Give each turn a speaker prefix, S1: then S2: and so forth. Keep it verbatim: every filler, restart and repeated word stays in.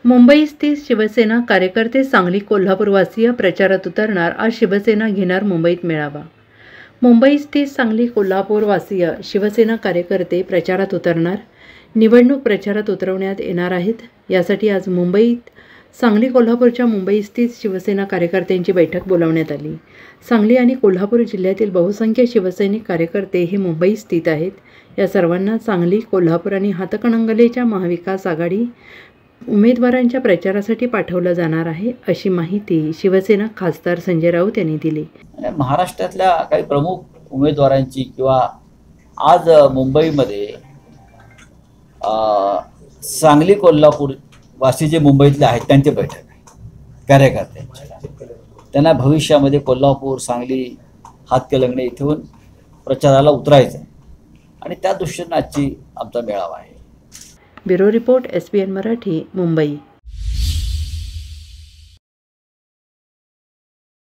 S1: मुंबई स्थित शिवसेना कार्यकर्ते सांगली कोल्हापूरवासीय प्रचारात उतरणार. आज शिवसेना घेणार मुंबईत मेळावा. मुंबई स्थित सांगली कोल्हापूरवासीय शिवसेना कार्यकर्ते प्रचारात उतरणार. निवडणूक प्रचारात उतरवण्यात येणार आहेत. यासाठी आज मुंबईत सांगली कोल्हापूरच्या मुंबई स्थित शिवसेना कार्यकर्त्यांची बैठक बोलावण्यात आली. सांगली आणि कोल्हापूर जिल्ह्यातील बहुसंख्य शिवसैनिक कार्यकर्ते हे मुंबई स्थित आहेत. या सर्वांना सांगली, कोल्हापूर आणि हातकणंगलेच्या महाविकास आघाडी उमेदवारांच्या प्रचारासाठी पाठवलं जाणार आहे, अशी माहिती शिवसेना खासदार संजय राऊत यांनी दिली.
S2: महाराष्ट्रातल्या काही प्रमुख उमेदवारांची किंवा आज मुंबईमध्ये सांगली कोल्हापूर वासी जे मुंबईतले आहेत त्यांची बैठक आहे कार्यकर्त्यांची. त्यांना भविष्यामध्ये कोल्हापूर, सांगली, हातकणंगले इथून प्रचाराला उतरायचं आणि त्या दृष्टीने आजची आमचा मेळावा आहे.
S1: Bureau report, S B N Marathi, Mumbai.